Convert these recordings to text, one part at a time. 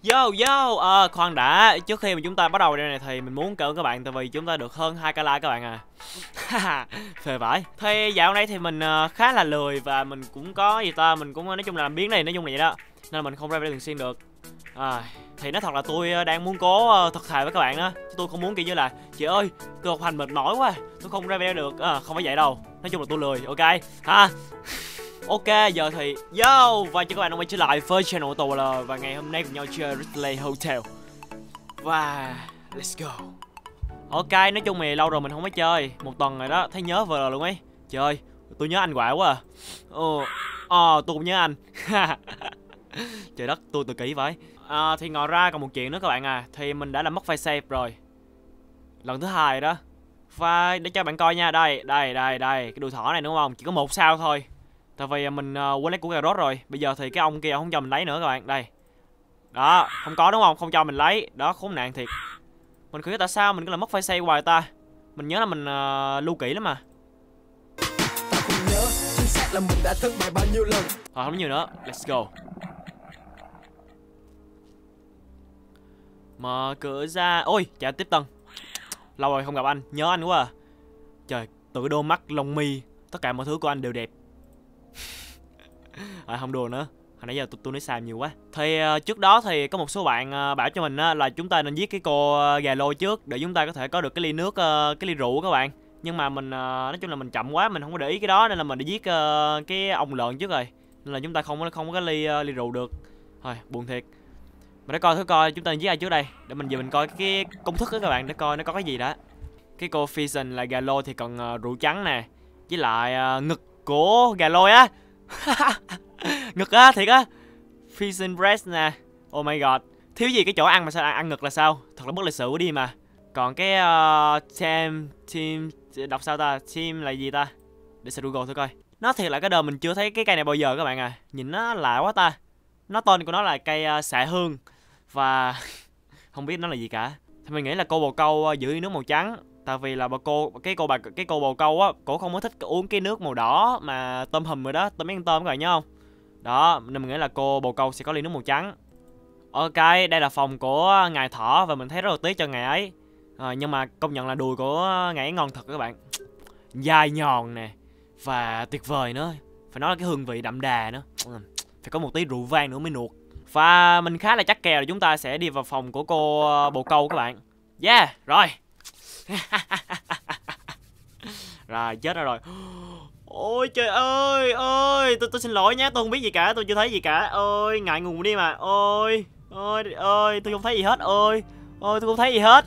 Khoan đã, trước khi mà chúng ta bắt đầu đây này thì mình muốn cảm ơn các bạn tại vì chúng ta được hơn 2k like các bạn à. Phê vãi. Thì dạo này thì mình khá là lười và mình cũng có mình cũng nói chung là làm biếng này, nói chung là vậy đó. Nên là mình không ra video thường xuyên được. Thì nói thật là tôi đang muốn cố thật thà với các bạn đó, chứ tôi không muốn kiểu như là chị ơi tôi học hành mệt mỏi quá tôi không ra video được, không phải vậy đâu. Nói chung là tôi lười, ok ha. Ok, giờ thì và cho các bạn đã quay trở lại với channel của tôi là và ngày hôm nay cùng nhau chơi Replay Hotel. Và let's go. Ok, nói chung thì lâu rồi mình không có chơi, một tuần rồi đó, thấy nhớ vừa luôn ấy. Trời ơi, tôi nhớ anh quạo quá à. Tôi cũng nhớ anh. Trời đất, tôi tự kỷ vậy. Thì ngồi ra còn một chuyện nữa các bạn à, thì mình đã làm mất file save rồi. Lần thứ hai đó. File để cho bạn coi nha, đây, cái đùi thỏ này đúng không? Chỉ có 1 sao thôi. Tại vì mình quên lấy củ cà rốt rồi. Bây giờ thì cái ông kia không cho mình lấy nữa các bạn. Đây. Đó, không có đúng không? Không cho mình lấy. Đó, khốn nạn thiệt. Mình không biết tại sao mình cứ làm mất file save hoài ta. Mình nhớ là mình lưu kỹ lắm mà. Không nhớ chính xác là mình đã thất bại bao nhiêu lần. Không nhiều nữa. Let's go. Mở cửa ra. Ôi, chào tiếp tân. Lâu rồi không gặp anh, nhớ anh quá à. Trời, từ cái đôi mắt, lông mi, tất cả mọi thứ của anh đều đẹp. Không đùa nữa, hồi nãy giờ tôi nói sai nhiều quá. Thì trước đó thì có một số bạn bảo cho mình là chúng ta nên giết cái cô gà lôi trước để chúng ta có thể có được cái ly nước, cái ly rượu các bạn. Nhưng mà mình nói chung là mình chậm quá, mình không có để ý cái đó nên là mình đi giết cái ông lợn trước rồi. Nên là chúng ta không có cái ly rượu được. Thôi, buồn thiệt. Mà để coi thử coi chúng ta giết ai trước đây. Để mình coi cái công thức đó các bạn, để coi nó có cái gì đã. Cái cô Pheason là gà lôi thì cần rượu trắng nè. Với lại ngực của gà lôi á. Ngực á, thiệt á. Pheason breast nè. Oh my god. Thiếu gì cái chỗ ăn mà sao ăn ngực là sao? Thật là bất lịch sự quá đi mà. Còn cái team đọc sao ta? Team là gì ta? Để search Google thử coi. Nó thiệt là cái đời mình chưa thấy cái cây này bao giờ các bạn à. Nhìn nó lạ quá ta. Nó tên của nó là cây xạ hương. Và không biết nó là gì cả. Thì mình nghĩ là cô bồ câu giữ nước màu trắng. Tại vì là cái cô bồ câu á, cổ không có thích uống cái nước màu đỏ mà tôm hùm rồi đó, tôm mấy con tôm các bạn nhớ không? Đó, nên mình nghĩ là cô bồ câu sẽ có ly nước màu trắng. Ok, đây là phòng của ngài thỏ và mình thấy rất là tiếc cho ngài ấy. Nhưng mà công nhận là đùi của ngài ấy ngon thật các bạn. Dai nhòn nè và tuyệt vời nữa. Phải nói là cái hương vị đậm đà nữa. Phải có một tí rượu vang nữa mới nuột. Và mình khá là chắc kèo là chúng ta sẽ đi vào phòng của cô bồ câu các bạn. Yeah, rồi. Rồi, chết rồi. Ôi trời ơi, tôi xin lỗi nhé, tôi không biết gì cả, tôi chưa thấy gì cả. Ôi, ngại ngùng đi mà. Ôi, tôi không thấy gì hết. Ôi, tôi không thấy gì hết.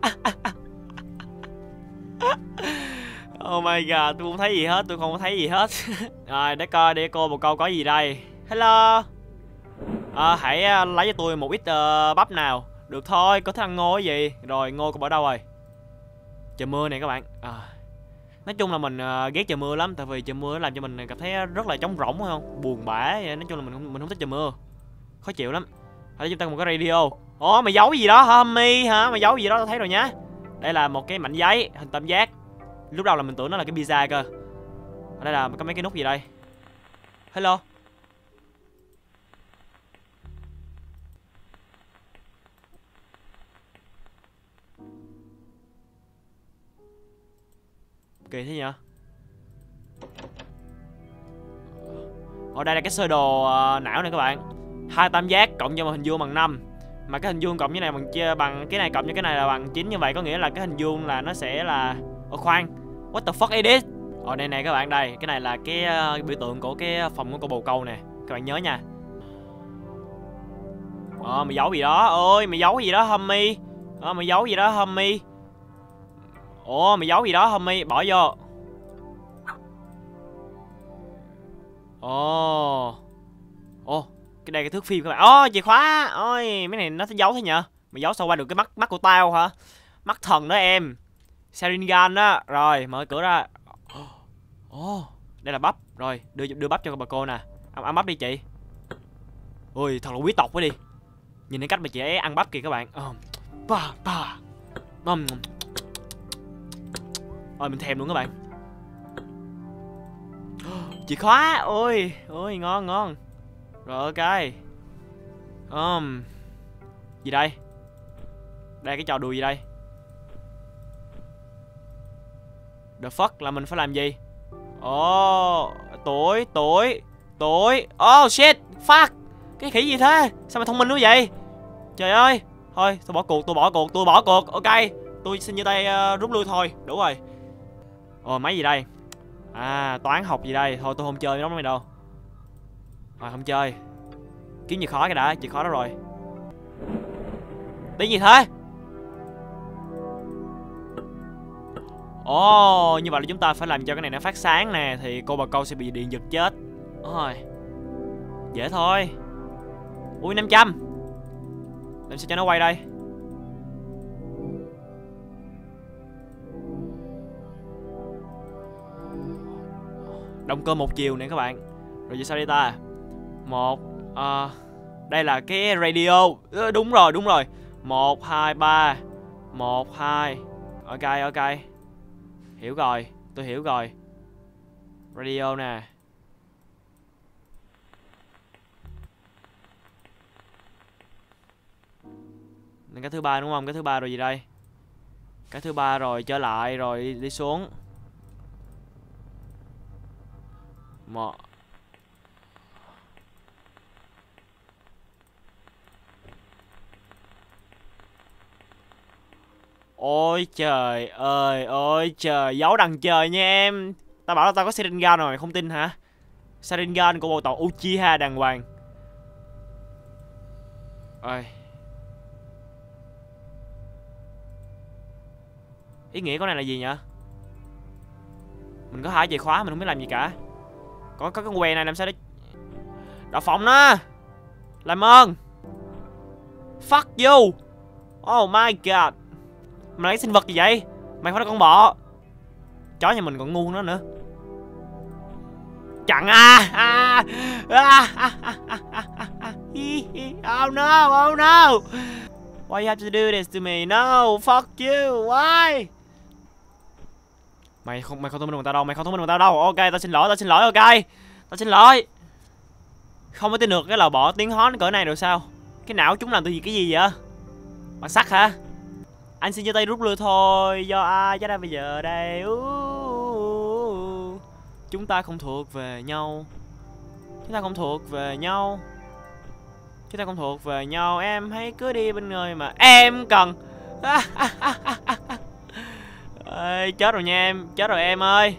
Oh my god, tôi không thấy gì hết, tôi không thấy gì hết. Rồi, để coi đi cô bồ câu có gì đây. Hello. Hãy lấy cho tôi một ít bắp nào. Được thôi, có thích ăn ngô cái gì. Rồi, ngô cô bỏ đâu rồi? Trời mưa này các bạn. Nói chung là mình ghét trời mưa lắm. Tại vì trời mưa làm cho mình cảm thấy rất là trống rỗng phải không? Buồn bã vậy. Nói chung là mình không thích trời mưa. Khó chịu lắm. Ở chúng ta một cái radio. Ồ, mày giấu gì đó hả Mi hả? Mày giấu gì đó tao thấy rồi nhá. Đây là một cái mảnh giấy hình tam giác. Lúc đầu là mình tưởng nó là cái pizza cơ. Ở đây là có mấy cái nút gì đây? Hello. Kỳ thế nhỉ? Ở đây là cái sơ đồ não này các bạn. 2 tam giác cộng cho một hình vuông bằng 5. Mà cái hình vuông cộng như này bằng cái này cộng cho cái này là bằng 9, như vậy có nghĩa là cái hình vuông là nó sẽ là khoan. What the fuck is this? Đây này các bạn, đây, cái này là cái biểu tượng của cái phòng của cô bồ câu nè. Các bạn nhớ nha. Mày giấu gì đó? Ôi, mày giấu gì đó homie? Mày giấu gì đó homie? Mày giấu gì đó homie? Bỏ vô. Cái đây cái thước phim các bạn. Chìa khóa. Ôi, mấy này nó giấu thế nhở? Mày giấu sao qua được cái mắt của tao hả? Mắt thần đó em. Sharingan đó. Rồi, mở cửa ra. Đây là bắp. Rồi, đưa bắp cho bà cô nè. Ăn bắp đi chị. Ôi, thật là quý tộc quá đi. Nhìn cái cách mà chị ấy ăn bắp kìa các bạn. Ôi, mình thèm luôn các bạn. Chìa khóa. Ôi, ngon. Rồi ok. Gì đây? Đây cái trò đùa gì đây? The fuck, là mình phải làm gì? Oh, tuổi. Oh shit, fuck. Cái khỉ gì thế? Sao mà thông minh quá vậy? Trời ơi. Thôi, tôi bỏ cuộc. Ok, tôi xin giơ tay rút lui thôi, đủ rồi. Ồ, máy gì đây? À, toán học gì đây? Thôi tôi không chơi với nó mày đâu. Rồi, không chơi. Kiếm chìa khóa cái đã, chìa khóa đó rồi. Tiếng gì thế? Ồ, như vậy là chúng ta phải làm cho cái này nó phát sáng nè. Thì cô bà câu sẽ bị điện giật chết. Rồi, dễ thôi. Ui, 500. Làm sao cho nó quay đây? Động cơ một chiều nè các bạn. Rồi giờ sao đây ta? Đây là cái radio. Đúng rồi. 1, 2, 3. 1, 2. Ok. Hiểu rồi, tôi hiểu rồi. Radio nè. Cái thứ ba đúng không? Cái thứ ba rồi gì đây? Cái thứ ba rồi trở lại rồi đi xuống. Một. Ôi trời ơi, giấu đằng trời nha em. Tao bảo là tao có Sharingan rồi, mày không tin hả? Sharingan của bộ tộc Uchiha đàng hoàng. Ơi. Ý nghĩa của này là gì nhỉ? Mình có 2 chìa khóa, mình không biết làm gì cả. Có cái que này làm sao để... Đậu phộng nó. Làm ơn. Fuck you. Oh my god. Mày lấy sinh vật gì vậy? Mày phải là con bọ. Chó nhà mình còn ngu hơn nó nữa. Chặn Oh no. Why you have to do this to me? No, fuck you. Why? Mày không thông minh bằng tao đâu. Ok, tao xin lỗi, ok. Tao xin lỗi. Không có tin được cái lò bọ tiếng hót cỡ này rồi sao? Cái não chúng làm từ cái gì vậy? Bằng sắt hả? Anh xin giơ tay rút lui thôi. Do ai chết ra bây giờ đây? Chúng ta không thuộc về nhau. Em hãy cứ đi bên người mà em cần. Chết rồi nha em. Chết rồi em ơi.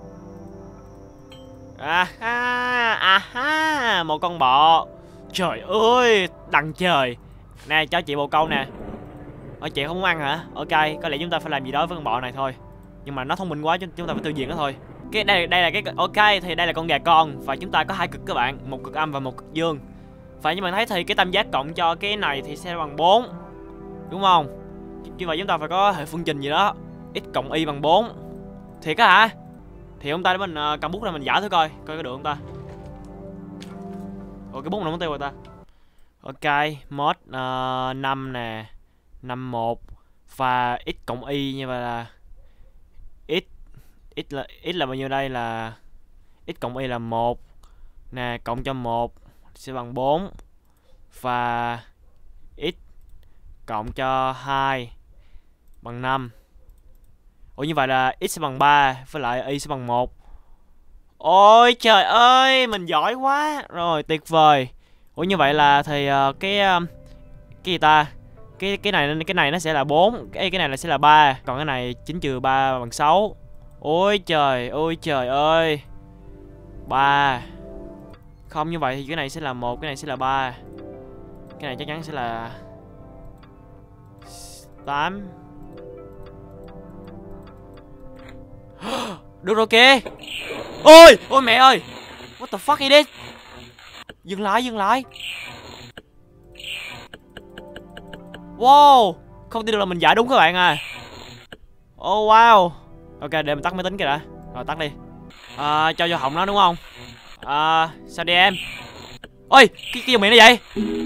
Một con bọ. Trời ơi, đằng trời. Nè, cho chị bồ câu nè. Chị không muốn ăn hả? Ok, có lẽ chúng ta phải làm gì đó với con bọ này thôi. Nhưng mà nó thông minh quá, chúng ta phải tiêu diệt nó thôi. Đây là cái... Ok, thì đây là con gà con. Và chúng ta có 2 cực các bạn. Một cực âm và một cực dương. Và như bạn thấy thì cái tam giác cộng cho cái này thì sẽ bằng 4. Đúng không? Như vậy chúng ta phải có hệ phương trình gì đó. X cộng y bằng 4. Thiệt á hả? Thì ông ta để mình cầm bút ra mình giả thử coi có được không ta. Ủa cái bút nào mất tiêu rồi ta. Ok, mod 5 nè. 51 và x cộng y như vậy là x là bao nhiêu đây, là x cộng y là 1 nè, cộng cho 1 sẽ bằng 4 và x cộng cho 2 bằng 5. Ủa như vậy là x sẽ bằng 3 với lại y sẽ bằng 1. Ôi trời ơi, mình giỏi quá. Rồi, tuyệt vời. Ủa như vậy là thì cái gì ta? Cái này nó sẽ là 4, cái này là sẽ là 3, còn cái này 9 trừ 3 bằng 6. Ôi trời ơi. 3. Không, như vậy thì cái này sẽ là 1, cái này sẽ là 3. Cái này chắc chắn sẽ là 8. Được rồi kìa. Ôi mẹ ơi. What the fuck is this? Dừng lại. Wow, không tin được là mình giải đúng các bạn à. Oh wow. Ok, để mình tắt máy tính kìa đã. Rồi tắt đi. Cho vô họng nó đúng không? Sao đi em? Ôi, cái gì miệng nó vậy?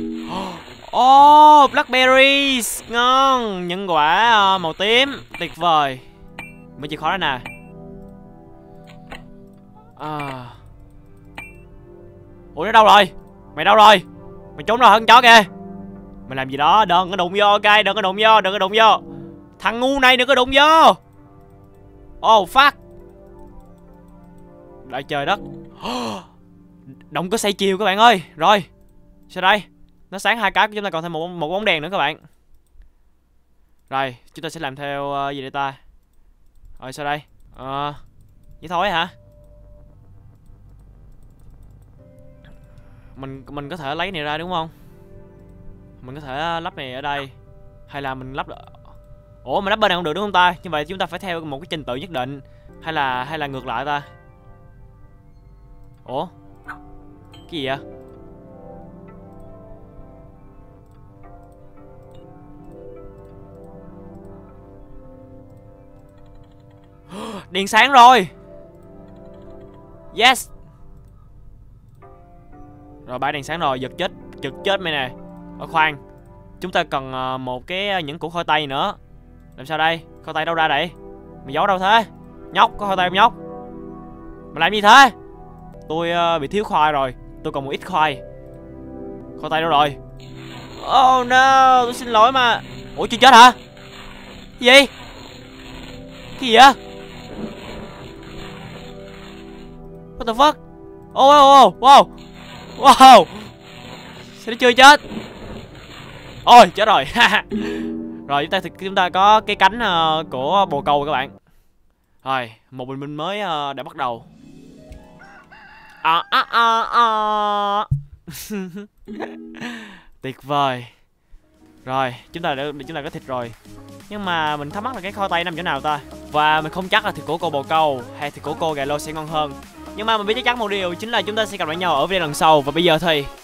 Blackberries. Ngon. Nhân quả màu tím. Tuyệt vời. Mấy chìa khóa đó nè. Ủa nó đâu rồi? Mày đâu rồi? Mày trốn rồi hơn chó kìa. Mày làm gì đó, đừng có đụng vô, ok, đừng có đụng vô, đừng có đụng vô. Thằng ngu này đừng có đụng vô. Oh fuck. Đại trời đất. Động có xoay chiều các bạn ơi. Rồi. Sao đây? Nó sáng hai cái, chúng ta còn thêm một bóng đèn nữa các bạn. Rồi, chúng ta sẽ làm theo gì đây ta? Rồi sao đây? Vậy thôi hả? Mình có thể lấy này ra đúng không? Mình có thể lắp này ở đây. Hay là mình lắp... Ủa mà lắp bên này không được đúng không ta? Như vậy chúng ta phải theo một cái trình tự nhất định. Hay là ngược lại ta? Ủa? Cái gì vậy? Đèn sáng rồi. Yes. Rồi bãi đèn sáng rồi, giật chết mày nè. Khoan, chúng ta cần một cái những củ khoai tây nữa. Làm sao đây? Khoai tây đâu ra đây? Mày giấu đâu thế? Nhóc, có khoai tây không nhóc? Mày làm gì thế? Tôi bị thiếu khoai rồi. Tôi còn một ít khoai. Khoai tây đâu rồi? Oh no, tôi xin lỗi mà. Ủa chưa chết hả? Cái gì? Cái gì vậy? What the fuck? Oh, wow. Wow. Sao nó chưa chết? Ôi chết rồi. Rồi chúng ta có cái cánh của bồ câu các bạn. Rồi một bình minh mới đã bắt đầu. Tuyệt vời. Rồi chúng ta có thịt rồi. Nhưng mà mình thắc mắc là cái khoai tây nằm chỗ nào ta? Và mình không chắc là thịt của cô bồ câu hay thịt của cô gà lô sẽ ngon hơn. Nhưng mà mình biết chắc chắn một điều chính là chúng ta sẽ gặp lại nhau ở video lần sau. Và bây giờ thì